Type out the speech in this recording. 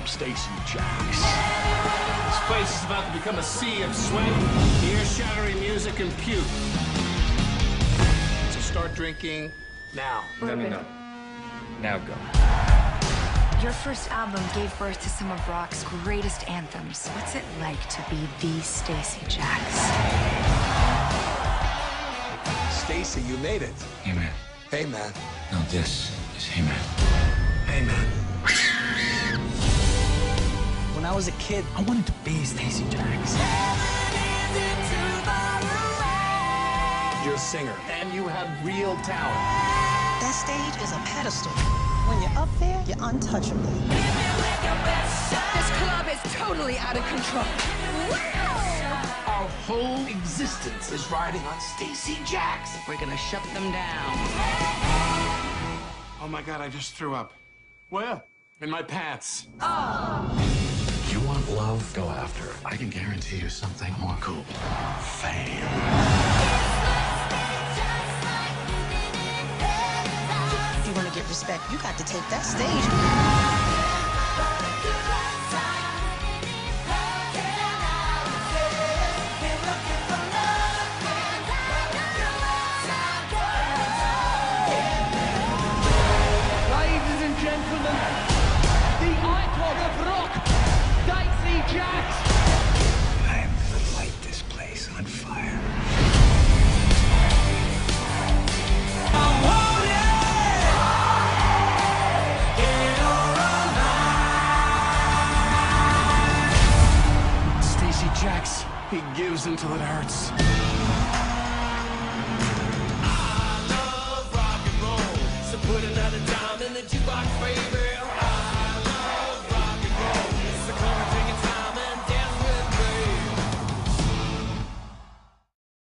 from Stacy Jacks. This place is about to become a sea of sweat, ear-shattering music, and puke. So start drinking now. No. Now go. Your first album gave birth to some of rock's greatest anthems. What's it like to be the Stacy Jacks? Stacy, you made it. Hey, man. Hey, man. No, this is Hey, man. Hey, man. When I was a kid, I wanted to be Stacy Jacks. You're a singer, and you have real talent. That stage is a pedestal. When you're up there, you're untouchable. This club is totally out of control. Our whole existence is riding on Stacy Jacks. We're gonna shut them down. Oh my God, I just threw up. Where? In my pants. You want love? Go after it. I can guarantee you something more cool. Fame. If you want to get respect, you got to take that stage. Ladies and gentlemen, the icon of rock, Stacy Jacks. I'm gonna light this place on fire. Stacy Jacks, he gives until it hurts.